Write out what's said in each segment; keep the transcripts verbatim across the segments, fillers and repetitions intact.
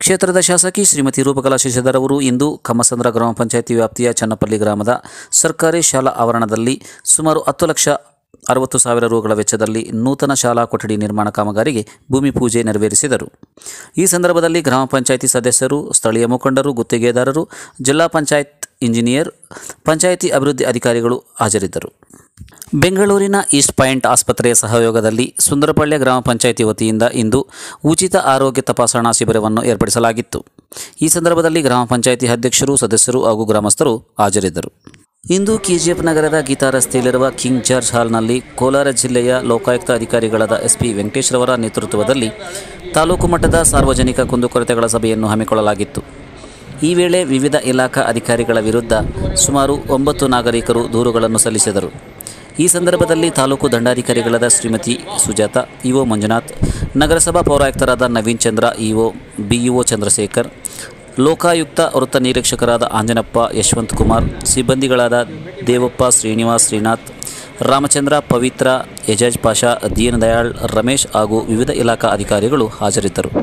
ಕ್ಷೇತ್ರದ ಶಾಸಕಿ ಶ್ರೀಮತಿ ರೂಪಕಲಾ ಶಶಿಧರ್ ಅವರು ಇಂದು ಕಮ್ಮಸಂದ್ರ ಗ್ರಾಮ ಪಂಚಾಯಿತಿ ವ್ಯಾಪ್ತಿಯ ಚನ್ನಪಲ್ಲಿ ಗ್ರಾಮದ ಸರ್ಕಾರಿ ಶಾಲಾ ಆವರಣದಲ್ಲಿ ಸುಮಾರು ಹತ್ತು ಲಕ್ಷ ಅರವತ್ತು ಸಾವಿರ ರುಗಳ ವೆಚ್ಚದಲ್ಲಿ ನೂತನ ಶಾಲಾ ಕೊಠಡಿ ನಿರ್ಮಾಣ ಕಾಮಗಾರಿಗೆ ಭೂಮಿ ಪೂಜೆ ನೆರವೇರಿಸಿದರು. ಈ ಸಂದರ್ಭದಲ್ಲಿ ಗ್ರಾಮ ಪಂಚಾಯಿತಿ ಸದಸ್ಯರು, ಸ್ಥಳೀಯ ಮುಖಂಡರು, ಗುತ್ತಿಗೆದಾರರು, ಜಿಲ್ಲಾ ಪಂಚಾಯತ್ ಇಂಜಿನಿಯರ್, ಪಂಚಾಯಿತಿ ಅಭಿವೃದ್ಧಿ ಅಧಿಕಾರಿಗಳು ಹಾಜರಿದ್ದರು. ಬೆಂಗಳೂರಿನ ಈಸ್ಟ್ ಪಾಯಿಂಟ್ ಆಸ್ಪತ್ರೆಯ ಸಹಯೋಗದಲ್ಲಿ ಸುಂದರಪಾಳ್ಯ ಗ್ರಾಮ ಪಂಚಾಯಿತಿ ವತಿಯಿಂದ ಇಂದು ಉಚಿತ ಆರೋಗ್ಯ ತಪಾಸಣಾ ಶಿಬಿರವನ್ನು ಏರ್ಪಡಿಸಲಾಗಿತ್ತು. ಈ ಸಂದರ್ಭದಲ್ಲಿ ಗ್ರಾಮ ಪಂಚಾಯಿತಿ ಅಧ್ಯಕ್ಷರು, ಸದಸ್ಯರು ಹಾಗೂ ಗ್ರಾಮಸ್ಥರು ಹಾಜರಿದ್ದರು. ಇಂದು ಕೆಜಿಎಫ್ ನಗರದ ಗೀತಾ ರಸ್ತೆಯಲ್ಲಿರುವ ಕಿಂಗ್ ಜಾರ್ಜ್ ಹಾಲ್ನಲ್ಲಿ ಕೋಲಾರ ಜಿಲ್ಲೆಯ ಲೋಕಾಯುಕ್ತ ಅಧಿಕಾರಿಗಳಾದ ಎಸ್ಪಿ ವೆಂಕಟೇಶ್ ರವರ ನೇತೃತ್ವದಲ್ಲಿ ತಾಲೂಕು ಮಟ್ಟದ ಸಾರ್ವಜನಿಕ ಕುಂದುಕೊರತೆಗಳ ಸಭೆಯನ್ನು ಹಮ್ಮಿಕೊಳ್ಳಲಾಗಿತ್ತು. ಈ ವೇಳೆ ವಿವಿಧ ಇಲಾಖಾ ಅಧಿಕಾರಿಗಳ ವಿರುದ್ಧ ಸುಮಾರು ಒಂಬತ್ತು ನಾಗರಿಕರು ದೂರುಗಳನ್ನು ಸಲ್ಲಿಸಿದರು. ಈ ಸಂದರ್ಭದಲ್ಲಿ ತಾಲೂಕು ದಂಡಾಧಿಕಾರಿಗಳಾದ ಶ್ರೀಮತಿ ಸುಜಾತ, ಇಒ ಮಂಜುನಾಥ್, ನಗರಸಭಾ ಪೌರಾಯುಕ್ತರಾದ ನವೀನ್ ಚಂದ್ರ, ಇಒ ಬಿಇಒ ಚಂದ್ರಶೇಖರ್, ಲೋಕಾಯುಕ್ತ ವೃತ್ತ ನಿರೀಕ್ಷಕರಾದ ಆಂಜನಪ್ಪ, ಯಶವಂತ್ ಕುಮಾರ್, ಸಿಬ್ಬಂದಿಗಳಾದ ದೇವಪ್ಪ, ಶ್ರೀನಿವಾಸ್, ಶ್ರೀನಾಥ್, ರಾಮಚಂದ್ರ, ಪವಿತ್ರ, ಎಜಾಜ್ ಪಾಷಾ, ದೀನ್ ದಯಾಳ್, ರಮೇಶ್ ಹಾಗೂ ವಿವಿಧ ಇಲಾಖಾ ಅಧಿಕಾರಿಗಳು ಹಾಜರಿದ್ದರು.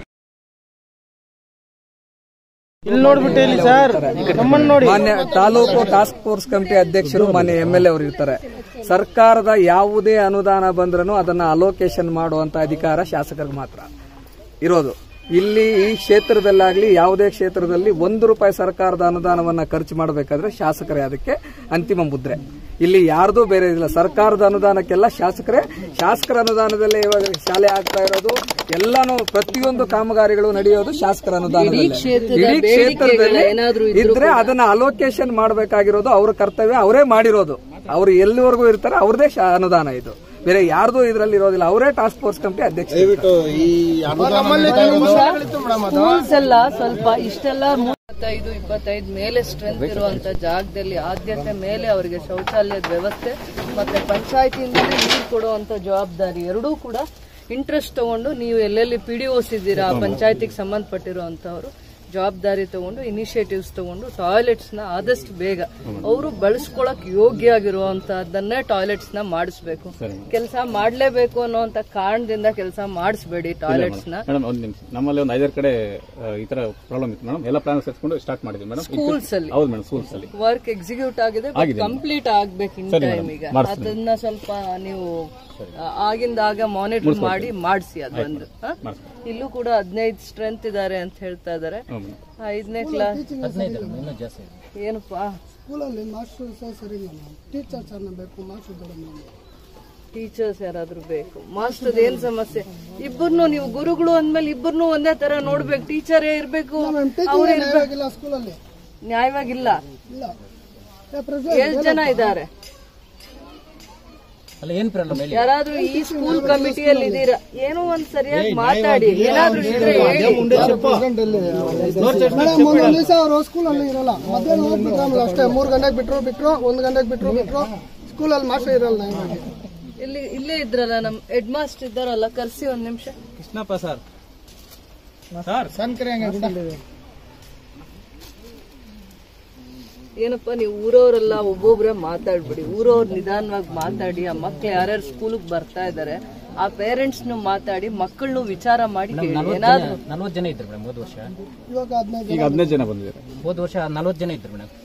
ಮಾನ್ಯ ತಾಲೂಕು ಟಾಸ್ಕ್ ಫೋರ್ಸ್ ಕಮಿಟಿ ಅಧ್ಯಕ್ಷರು ಮಾನ್ಯ ಎಂ ಎಲ್ ಎ ಅವರು ಇರ್ತಾರೆ. ಸರ್ಕಾರದ ಯಾವುದೇ ಅನುದಾನ ಬಂದ್ರೂ ಅದನ್ನ ಅಲೋಕೇಶನ್ ಮಾಡುವಂತ ಅಧಿಕಾರ ಶಾಸಕರಿಗೆ ಮಾತ್ರ ಇರೋದು. ಇಲ್ಲಿ ಈ ಕ್ಷೇತ್ರದಲ್ಲಾಗ್ಲಿ ಯಾವುದೇ ಕ್ಷೇತ್ರದಲ್ಲಿ ಒಂದು ರೂಪಾಯಿ ಸರ್ಕಾರದ ಅನುದಾನವನ್ನ ಖರ್ಚು ಮಾಡಬೇಕಾದ್ರೆ ಶಾಸಕರೇ ಅದಕ್ಕೆ ಅಂತಿಮ ಮುದ್ರೆ. ಇಲ್ಲಿ ಯಾರ್ದು ಬೇರೆ ಇಲ್ಲ. ಸರ್ಕಾರದ ಅನುದಾನಕ್ಕೆಲ್ಲ ಶಾಸಕರೇ. ಶಾಸಕರ ಅನುದಾನದಲ್ಲೇ ಇವಾಗ ಶಾಲೆ ಆಗ್ತಾ ಇರೋದು ಎಲ್ಲಾನು, ಪ್ರತಿಯೊಂದು ಕಾಮಗಾರಿಗಳು ನಡೆಯೋದು ಶಾಸಕರ ಅನುದಾನದಲ್ಲಿ. ಇಡೀ ಕ್ಷೇತ್ರದಲ್ಲಿ ಇದ್ರೆ ಅದನ್ನ ಅಲೋಕೇಶನ್ ಮಾಡಬೇಕಾಗಿರೋದು ಅವ್ರ ಕರ್ತವ್ಯ. ಅವರೇ ಮಾಡಿರೋದು. ಅವ್ರು ಎಲ್ಲಿವರೆಗೂ ಇರ್ತಾರೆ ಅವ್ರದೇ ಅನುದಾನ ಇದು. ಬೇರೆ ಯಾರ್ದು ಇದರಲ್ಲಿ ಇರೋದಿಲ್ಲ. ಅವರೇ ಟಾಸ್ಕ್ ಫೋರ್ಸ್ ಕಮಿಟಿ ಅಧ್ಯಕ್ಷ. ಎಲ್ಲ ಸ್ವಲ್ಪ ಇಷ್ಟೆಲ್ಲ ಮೂವತ್ತೈದು ಇಪ್ಪತ್ತೈದು ಮೇಲೆ ಸ್ಟ್ರೆಂತ್ ಇರುವಂತ ಜಾಗದಲ್ಲಿ ಆದ್ಯತೆ ಮೇಲೆ ಅವರಿಗೆ ಶೌಚಾಲಯದ ವ್ಯವಸ್ಥೆ ಮತ್ತೆ ಪಂಚಾಯತಿಯಿಂದ ನೀರು ಕೊಡುವಂತ ಜವಾಬ್ದಾರಿ ಎರಡೂ ಕೂಡ ಇಂಟ್ರೆಸ್ಟ್ ತಗೊಂಡು ನೀವು ಎಲ್ಲೆಲ್ಲಿ ಪಿಡಿಒಸ್ ಇದ್ದೀರಾ ಪಂಚಾಯತಿಗೆ ಸಂಬಂಧಪಟ್ಟಿರುವಂತವ್ರು ಜವಾಬ್ದಾರಿ ತಗೊಂಡು ಇನಿಷಿಯೇಟಿವ್ಸ್ ತಗೊಂಡು ಟಾಯ್ಲೆಟ್ಸ್ ನ ಆದಷ್ಟು ಬೇಗ ಅವರು ಬಳಸ್ಕೊಳಕ್ ಯೋಗ್ಯ ಆಗಿರುವಂತಹದ್ದನ್ನೇ ಟಾಯ್ಲೆಟ್ಸ್ ನ ಮಾಡಿಸ್ಬೇಕು. ಕೆಲಸ ಮಾಡ್ಲೇಬೇಕು ಅನ್ನೋಂತ ಕಾರಣದಿಂದ ಕೆಲಸ ಮಾಡಿಸ್ಬೇಡಿ ಟಾಯ್ಲೆಟ್ಸ್ ನ. ನಮ್ಮಲ್ಲಿ ಒಂದು ಐದಾರು ಕಡೆ ಈ ತರ ಪ್ರಾಬ್ಲಮ್ ಇತ್ತು ಮೇಡಮ್. ಎಲ್ಲ ಪ್ಲಾನ್ ಸೇರಿಸ್ಕೊಂಡು ಸ್ಟಾರ್ಟ್ ಮಾಡಿದ್ವಿ ಮೇಡಮ್. ಸ್ಕೂಲ್ಸ್ ಅಲ್ಲಿ ಹೌದು ಮೇಡಮ್, ಸ್ಕೂಲ್ಸ್ ಅಲ್ಲಿ ವರ್ಕ್ ಎಕ್ಸಿಕ್ಯೂಟ್ ಆಗಿದೆ, ಕಂಪ್ಲೀಟ್ ಆಗ್ಬೇಕು ಇನ್ ಟೈಮ್. ಈಗ ಅದನ್ನ ಸ್ವಲ್ಪ ನೀವು ಆಗಿಂದಾಗ ಮಾನಿಟರ್ ಮಾಡಿ ಮಾಡಿಸಿ. ಅದೊಂದು ಇಲ್ಲೂ ಕೂಡ ಹದಿನೈದು ಸ್ಟ್ರೆಂತ್ ಇದಾರೆ ಅಂತ ಹೇಳ್ತಾ ಇದಾರೆ. ಐದನೇ ಕ್ಲಾಸ್ ಏನಪ್ಪಾ ಸ್ಕೂಲಲ್ಲಿ ಮಾಸ್ಟರ್ ಸರಿ ಬೇಕು, ಟೀಚರ್ಸ್ ಯಾರಾದ್ರೂ ಬೇಕು. ಮಾಸ್ಟರ್ ಏನ್ ಸಮಸ್ಯೆ? ಇಬ್ಬರನ್ನು ನೀವು ಗುರುಗಳು ಅಂದ್ಮೇಲೆ ಇಬ್ಬರನ್ನು ಒಂದೇ ತರ ನೋಡ್ಬೇಕು. ಟೀಚರೇ ಇರ್ಬೇಕು, ಅವ್ರೇ ಸ್ಕೂಲಲ್ಲಿ ನ್ಯಾಯವಾಗಿಲ್ಲ. ಎಷ್ಟು ಜನ ಇದ್ದಾರೆ? ಯಾರಾದ್ರೂ ಈ ಸ್ಕೂಲ್ ಕಮಿಟಿಯಲ್ಲಿ ಇದ್ದೀರಾ? ಏನೋ ಒಂದ್ ಸರಿಯಾಗಿ ಮಾತಾಡಿ. ಏನಾದ್ರೂ ಇದ್ರೆ ಅವರು ಸ್ಕೂಲಲ್ಲಿ ಇರಲ್ಲ. ಮಧ್ಯಾಹ್ನ ಹೋಗ್ಬಿಟ್ರೆ ಅಷ್ಟೇ. ಮೂರ್ ಗಂಟೆಗೆ ಬಿಟ್ರು ಬಿಟ್ರು ಒಂದ್ ಗಂಟೆಗೆ ಬಿಟ್ರು ಬಿಟ್ರು ಸ್ಕೂಲಲ್ಲಿ ಮಾಸ್ಟರ್ ಇರಲ್ಲ. ಇಲ್ಲಿ ಇಲ್ಲೇ ಇದ್ರಲ್ಲ ನಮ್ ಹೆಡ್ ಮಾಸ್ಟರ್ ಇದ್ದಾರಲ್ಲ, ಕರ್ಸಿ ಒಂದ್ ನಿಮಿಷ. ಕೃಷ್ಣಪ್ಪ ಸರ್ ಏನಪ್ಪಾ ನೀವು ಊರವರೆಲ್ಲ ಒಬ್ಬೊಬ್ರೆ ಮಾತಾಡ್ಬಿಡಿ. ಊರವ್ರು ನಿಧಾನವಾಗಿ ಮಾತಾಡಿ. ಆ ಮಕ್ಳು ಯಾರ್ಯಾರು ಸ್ಕೂಲ್ಗೆ ಬರ್ತಾ ಇದಾರೆ ಆ ಪೇರೆಂಟ್ಸ್ ನು ಮಾತಾಡಿ, ಮಕ್ಕಳನ್ನು ವಿಚಾರ ಮಾಡಿ. ಏನಾದ್ರು ನಲ್ವತ್ತು ಜನ ಇದ್ರು ಮೇಡಮ್ ಹೋದ ವರ್ಷ. ಈಗ ಹದಿನೈದು ಜನ ಬಂದಿದ್ದಾರೆ. ಹೋದ ವರ್ಷ ನಲ್ವತ್ತು ಜನ ಇದ್ರು ಮೇಡಮ್.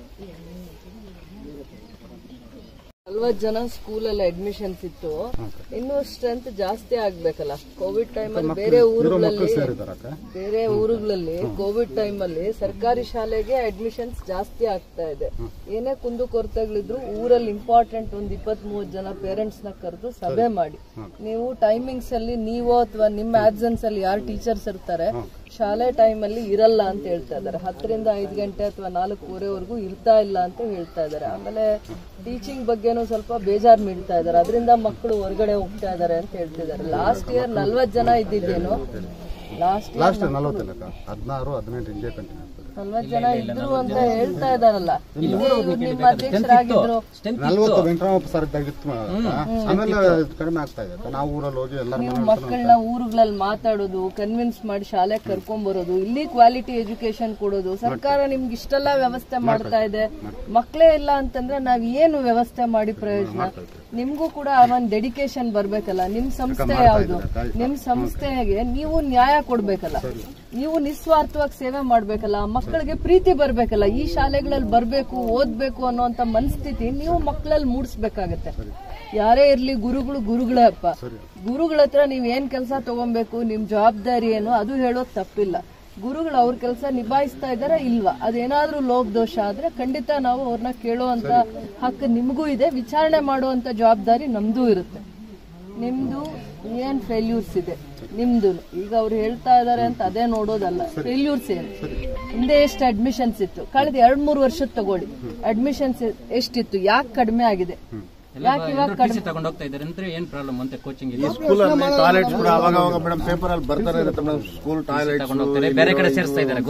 ನಲ್ವತ್ತು ಜನ ಸ್ಕೂಲಲ್ಲಿ ಅಡ್ಮಿಷನ್ಸ್ ಇತ್ತು. ಇನ್ನೂ ಸ್ಟ್ರೆಂತ್ ಜಾಸ್ತಿ ಆಗ್ಬೇಕಲ್ಲ. ಕೋವಿಡ್ ಟೈಮ್ ಅಲ್ಲಿ ಬೇರೆ ಊರುಗಳಲ್ಲಿ ಬೇರೆ ಊರುಗಳಲ್ಲಿ ಕೋವಿಡ್ ಟೈಮ್ ಅಲ್ಲಿ ಸರ್ಕಾರಿ ಶಾಲೆಗೆ ಅಡ್ಮಿಷನ್ಸ್ ಜಾಸ್ತಿ ಆಗ್ತಾ ಇದೆ. ಏನೇ ಕುಂದು ಕೊರತೆಗಳಿದ್ರು ಊರಲ್ಲಿ ಇಂಪಾರ್ಟೆಂಟ್ ಒಂದ್ ಇಪ್ಪತ್ ಮೂವತ್ ಜನ ಪೇರೆಂಟ್ಸ್ ನ ಕರೆದು ಸಭೆ ಮಾಡಿ, ನೀವು ಟೈಮಿಂಗ್ಸ್ ಅಲ್ಲಿ ನೀವು ಅಥವಾ ನಿಮ್ಮ ಆಬ್ಸೆನ್ಸ್ ಅಲ್ಲಿ ಯಾರು ಟೀಚರ್ಸ್ ಇರ್ತಾರೆ ಶಾಲೆ ಟೈಮ್ ಅಲ್ಲಿ ಇರಲ್ಲ ಅಂತ ಹೇಳ್ತಾ ಇದಾರೆ. ಹತ್ತರಿಂದ ಐದು ಗಂಟೆ ಅಥವಾ ನಾಲ್ಕೂವರೆವರೆಗೂ ಇರ್ತಾ ಇಲ್ಲ ಅಂತ ಹೇಳ್ತಾ ಇದಾರೆ. ಆಮೇಲೆ ಟೀಚಿಂಗ್ ಬಗ್ಗೆನೂ ಸ್ವಲ್ಪ ಬೇಜಾರ್ ಮೀಡ್ತಾ ಇದಾರೆ. ಅದರಿಂದ ಮಕ್ಕಳು ಹೊರಗಡೆ ಹೋಗ್ತಾ ಇದಾರೆ ಅಂತ ಹೇಳ್ತಿದ್ದಾರೆ. ಲಾಸ್ಟ್ ಇಯರ್ ನಲ್ವತ್ ಜನ ಇದ್ದಿದ್ದೇನು, ಲಾಸ್ಟ್ ಇಯರ್ ನಲ್ವತ್ ಜನ ಇದ್ರು ಅಂತ ಹೇಳ್ತಾ ಇದಾರಲ್ಲ. ನಿಮ್ಮ ಅಧ್ಯಕ್ಷರಾಗಿದ್ರು ನೀವು ಮಕ್ಕಳನ್ನ ಊರುಗಳಲ್ಲಿ ಮಾತಾಡೋದು, ಕನ್ವಿನ್ಸ್ ಮಾಡಿ ಶಾಲೆಗೆ ಕರ್ಕೊಂಡ್ ಬರೋದು, ಇಲ್ಲಿ ಕ್ವಾಲಿಟಿ ಎಜುಕೇಶನ್ ಕೊಡೋದು. ಸರ್ಕಾರ ನಿಮ್ಗೆ ಇಷ್ಟೆಲ್ಲ ವ್ಯವಸ್ಥೆ ಮಾಡ್ತಾ ಇದೆ, ಮಕ್ಕಳೇ ಇಲ್ಲ ಅಂತಂದ್ರೆ ನಾವ್ ಏನು ವ್ಯವಸ್ಥೆ ಮಾಡಿ ಪ್ರಯೋಜನ? ನಿಮ್ಗೂ ಕೂಡ ಒಂದು ಡೆಡಿಕೇಶನ್ ಬರ್ಬೇಕಲ್ಲ. ನಿಮ್ ಸಂಸ್ಥೆ ಯಾವುದು, ನಿಮ್ ಸಂಸ್ಥೆಗೆ ನೀವು ನ್ಯಾಯ ಕೊಡ್ಬೇಕಲ್ಲ, ನೀವು ನಿಸ್ವಾರ್ಥವಾಗಿ ಸೇವೆ ಮಾಡ್ಬೇಕಲ್ಲ, ಮಕ್ಕಳಿಗೆ ಪ್ರೀತಿ ಬರ್ಬೇಕಲ್ಲ, ಈ ಶಾಲೆಗಳಲ್ಲಿ ಬರ್ಬೇಕು ಓದ್ಬೇಕು ಅನ್ನೋಂತ ಮನಸ್ಥಿತಿ ನೀವು ಮಕ್ಕಳಲ್ಲಿ ಮೂಡಿಸ್ಬೇಕಾಗತ್ತೆ. ಯಾರೇ ಇರ್ಲಿ, ಗುರುಗಳು ಗುರುಗಳೇ ಅಪ್ಪ. ಗುರುಗಳ ಹತ್ರ ನೀವ್ ಏನ್ ಕೆಲಸ ತಗೊಬೇಕು, ನಿಮ್ ಜವಾಬ್ದಾರಿ ಏನು ಅದು ಹೇಳೋದ್ ತಪ್ಪಿಲ್ಲ. ಗುರುಗಳು ಅವ್ರ ಕೆಲಸ ನಿಭಾಯಿಸ್ತಾ ಇದಾರ ಇಲ್ವಾ, ಅದೇನಾದ್ರೂ ಲೋಪದೋಷ ಆದ್ರೆ ಖಂಡಿತ ನಾವು ಅವ್ರನ್ನ ಕೇಳುವಂತ ಹಕ್ಕು ನಿಮಗೂ ಇದೆ, ವಿಚಾರಣೆ ಮಾಡುವಂತ ಜವಾಬ್ದಾರಿ ನಮ್ದು ಇರುತ್ತೆ. ನಿಮ್ದು ಏನ್ ಫೇಲ್ಯೂರ್ಸ್ ಇದೆ ನಿಮ್ದು, ಈಗ ಅವ್ರು ಹೇಳ್ತಾ ಇದಾರೆ ಅಂತ ಅದೇ ನೋಡೋದಲ್ಲ, ಫೇಲ್ಯೂರ್ಸ್ ಏನು, ಹಿಂದೆ ಎಷ್ಟು ಅಡ್ಮಿಷನ್ಸ್ ಇತ್ತು, ಕಳೆದ ಎರಡ್ ಮೂರು ವರ್ಷದ ತಗೊಳ್ಳಿ, ಅಡ್ಮಿಷನ್ಸ್ ಎಷ್ಟಿತ್ತು, ಯಾಕೆ ಕಡಿಮೆ ಆಗಿದೆ, ಯಾಕೆ ಇವಾಗ ಕಡಿಮೆ ತಗೊಂಡೋಗ್ತಾ ಇದ್ದಾರೆ ಅಂದ್ರೆ ಏನ್ ಪ್ರಾಬ್ಲಮ್ ಅಂತ ಕೋಚಿಂಗ್ ಸ್ಕೂಲ್ ಅಲ್ಲಿ ಟಾಯ್ಲೆಟ್ಸ್ ಕೂಡ ಅವಾಗ ಅವಾಗ ಮೇಡಮ್ ಪೇಪರ್ ಅಲ್ಲಿ ಬರ್ತಾರೆ ಇರುತ್ತೆ ಮೇಡಮ್, ಸ್ಕೂಲ್ ಟಾಯ್ಲೆಟ್ಸ್ ಬೇರೆ ಕಡೆ ಸೇರಿಸ್ತಾ ಇದ್ದಾರೆ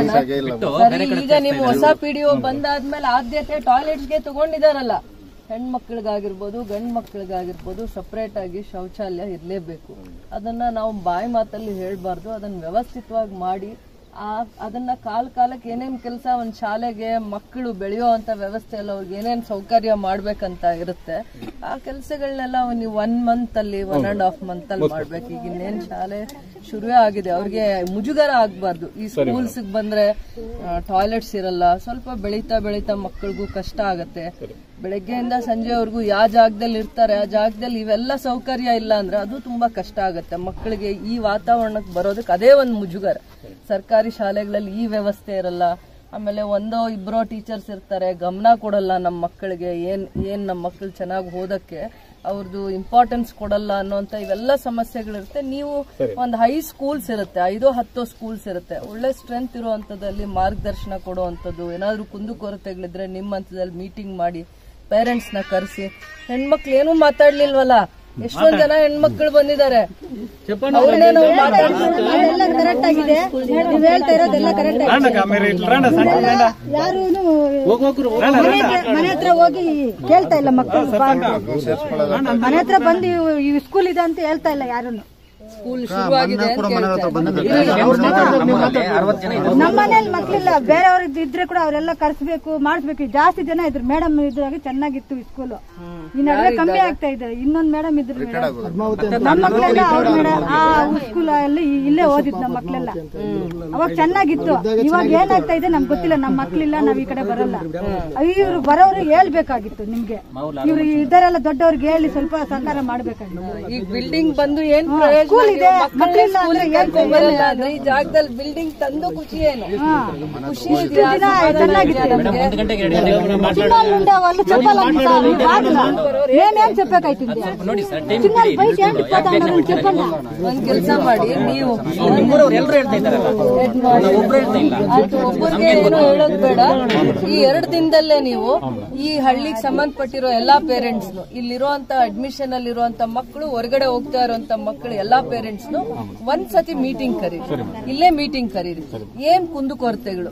ಗೌರ್ಮೆಂಟ್. ಈಗ ನಿಮ್ಮ ಹೊಸ ಪಿಡಿಒ ಬಂದಾದ್ಮೇಲೆ ಆದ್ಯತೆ ಟಾಯ್ಲೆಟ್ಸ್ಗೆ ತಗೊಂಡಿದಾರಲ್ಲ, ಹೆಣ್ಮಕ್ಳಿಗಾಗಿರ್ಬೋದು ಗಂಡ್ ಮಕ್ಳಿಗಾಗಿರ್ಬೋದು ಸಪರೇಟ್ ಆಗಿ ಶೌಚಾಲಯ ಇರ್ಲೇಬೇಕು. ಅದನ್ನ ನಾವು ಬಾಯಿ ಮಾತಲ್ಲಿ ಹೇಳ್ಬಾರ್ದು, ಅದನ್ನ ವ್ಯವಸ್ಥಿತವಾಗಿ ಮಾಡಿ ಆ ಅದನ್ನ ಕಾಲ ಕಾಲಕ್ಕೆ ಏನೇನ್ ಕೆಲಸ ಒಂದ್ ಶಾಲೆಗೆ ಮಕ್ಕಳು ಬೆಳೆಯೋ ಅಂತ ವ್ಯವಸ್ಥೆ ಎಲ್ಲ ಅವ್ರಿಗೆ ಏನೇನ್ ಸೌಕರ್ಯ ಮಾಡ್ಬೇಕಂತ ಇರುತ್ತೆ, ಆ ಕೆಲಸಗಳನ್ನೆಲ್ಲ ನೀವು ಒನ್ ಮಂತ್ ಅಲ್ಲಿ ಒನ್ ಅಂಡ್ ಹಾಫ್ ಮಂತ್ ಅಲ್ಲಿ ಮಾಡ್ಬೇಕು. ಈಗ ಇನ್ನೇನ್ ಶಾಲೆ ಶುರುವೇ ಆಗಿದೆ, ಅವ್ರಿಗೆ ಮುಜುಗರ ಆಗ್ಬಾರ್ದು. ಈ ಸ್ಕೂಲ್ಸ್ ಬಂದ್ರೆ ಟಾಯ್ಲೆಟ್ಸ್ ಇರಲ್ಲ, ಸ್ವಲ್ಪ ಬೆಳೀತಾ ಬೆಳೀತಾ ಮಕ್ಕಳಿಗೂ ಕಷ್ಟ ಆಗತ್ತೆ. ಬೆಳಗ್ಗೆಯಿಂದ ಸಂಜೆವರೆಗೂ ಯಾವ ಜಾಗದಲ್ಲಿ ಇರ್ತಾರೆ ಆ ಜಾಗದಲ್ಲಿ ಇವೆಲ್ಲ ಸೌಕರ್ಯ ಇಲ್ಲ ಅಂದ್ರೆ ಅದು ತುಂಬಾ ಕಷ್ಟ ಆಗತ್ತೆ ಮಕ್ಕಳಿಗೆ. ಈ ವಾತಾವರಣಕ್ಕೆ ಬರೋದಕ್ಕೆ ಅದೇ ಒಂದು ಮುಜುಗರ. ಸರ್ಕಾರಿ ಶಾಲೆಗಳಲ್ಲಿ ಈ ವ್ಯವಸ್ಥೆ ಇರಲ್ಲ, ಆಮೇಲೆ ಒಂದೋ ಇಬ್ಬರೋ ಟೀಚರ್ಸ್ ಇರ್ತಾರೆ, ಗಮನ ಕೊಡಲ್ಲ ನಮ್ಮ ಮಕ್ಕಳಿಗೆ, ಏನ್ ಏನ್ ನಮ್ಮ ಮಕ್ಕಳು ಚೆನ್ನಾಗಿ ಓದಕ್ಕೆ ಅವ್ರದ್ದು ಇಂಪಾರ್ಟೆನ್ಸ್ ಕೊಡಲ್ಲ ಅನ್ನೋಂತ ಇವೆಲ್ಲ ಸಮಸ್ಯೆಗಳಿರುತ್ತೆ. ನೀವು ಒಂದು ಹೈ ಸ್ಕೂಲ್ಸ್ ಇರುತ್ತೆ, ಐದೋ ಹತ್ತೋ ಸ್ಕೂಲ್ಸ್ ಇರುತ್ತೆ, ಒಳ್ಳೆ ಸ್ಟ್ರೆಂತ್ ಇರುವಂತದಲ್ಲಿ ಮಾರ್ಗದರ್ಶನ ಕೊಡುವಂಥದ್ದು, ಏನಾದ್ರು ಕುಂದುಕೊರತೆಗಳಿದ್ರೆ ನಿಮ್ಮ ಹಂತದಲ್ಲಿ ಮೀಟಿಂಗ್ ಮಾಡಿ ಪೇರೆಂಟ್ಸ್ ನ ಕರೆಸಿ. ಹೆಣ್ಮಕ್ಳು ಏನು ಮಾತಾಡ್ಲಿಲ್ವಲ್ಲ, ಎಷ್ಟೊಂದ್ ಜನ ಹೆಣ್ಮಕ್ಳು ಬಂದಿದ್ದಾರೆ, ಅವ್ರನ್ನೇ ನಾವು ಕರೆಕ್ಟ್ ಆಗಿದೆ, ನೀವ್ ಹೇಳ್ತಾ ಇರೋದೆಲ್ಲ ಕರೆಕ್ಟ್ ಆಗಿದೆ. ಯಾರು ಮನೆ ಹತ್ರ ಹೋಗಿ ಕೇಳ್ತಾ ಇಲ್ಲ ಮಕ್ಕಳು, ಮನೆ ಹತ್ರ ಬಂದು ಈ ಸ್ಕೂಲ್ ಇದೆ ಅಂತ ಹೇಳ್ತಾ ಇಲ್ಲ ಯಾರು. ಸ್ಕೂಲ್ ಶುರುವಾಗಿದೆ ನಮ್ಮ ಮನೇಲಿ ಮಕ್ಳಿಲ್ಲ, ಬೇರೆಯವ್ರಿಗೆ ಇದ್ರೆ ಕೂಡ ಅವರೆಲ್ಲ ಕರ್ಸ್ಬೇಕು ಮಾಡಿಸ್ಬೇಕು. ಜಾಸ್ತಿ ಜನ ಇದ್ರು, ಮೇಡಮ್ ಇದ್ರಾಗ ಚೆನ್ನಾಗಿತ್ತು ಈ ಸ್ಕೂಲ್. ಈ ನಡುವೆ ಕಮ್ಮಿ ಆಗ್ತಾ ಇದೆ. ಇನ್ನೊಂದ್ ಮೇಡಮ್ ಇದ್ರು, ನಮ್ಮ ಮಕ್ಳೆಲ್ಲ ಅವ್ರ ಮೇಡಮ್ ಆ ಸ್ಕೂಲ್ ಅಲ್ಲಿ ಇಲ್ಲೇ ಓದಿದ್ ನಮ್ಮ ಮಕ್ಳೆಲ್ಲ. ಅವಾಗ ಚೆನ್ನಾಗಿತ್ತು. ಇವಾಗ ಏನಾಗ್ತಾ ಇದೆ ನಮ್ಗೆ ಗೊತ್ತಿಲ್ಲ, ನಮ್ಮ ಮಕ್ಳಿಲ್ಲ, ನಾವ್ ಈ ಕಡೆ ಬರಲ್ಲ. ಇವ್ರು ಬರೋರು ಹೇಳ್ಬೇಕಾಗಿತ್ತು ನಿಮ್ಗೆ, ಇವ್ರು ಇದರೆಲ್ಲ ದೊಡ್ಡವ್ರಿಗೆ ಹೇಳಿ ಸ್ವಲ್ಪ ಸಹಕಾರ ಮಾಡ್ಬೇಕಾಗಿತ್ತು. ಈಗ ಬಿಲ್ಡಿಂಗ್ ಬಂದು ಏನ್ ಪ್ರಯೋಜನ ಇದೆ, ಮಕ್ಕಳಿಲ್ಲ ಅಂದ್ರೆ ಈ ಜಾಗದಲ್ಲಿ ಬಿಲ್ಡಿಂಗ್ ತಂದು ಖುಷಿ ಏನು, ಖುಷಿ ಏನೇನ್ చెప్పాకైతే ಒಂದ್ ಕೆಲಸ ಮಾಡಿ, ನೀವು ಒಬ್ಬರಿಗೆ ಏನು ಹೇಳೋದ್ ಬೇಡ. ಈ ಎರಡು ದಿನದಲ್ಲೇ ನೀವು ಈ ಹಳ್ಳಿಗೆ ಸಂಬಂಧಪಟ್ಟಿರೋ ಎಲ್ಲಾ ಪೇರೆಂಟ್ಸ್, ಇಲ್ಲಿರುವಂತ ಅಡ್ಮಿಷನ್ ಅಲ್ಲಿ ಇರುವಂತ ಮಕ್ಕಳು, ಹೊರಗಡೆ ಹೋಗ್ತಾ ಇರುವಂತ ಮಕ್ಕಳು ಎಲ್ಲಾ ಪೇರೆಂಟ್ಸ್ ಒಂದ್ ಸತಿ ಮೀಟಿಂಗ್ ಕರೀರಿ, ಇಲ್ಲೇ ಮೀಟಿಂಗ್ ಕರೀರಿ. ಏನ್ ಕುಂದು ಕೊರತೆಗಳು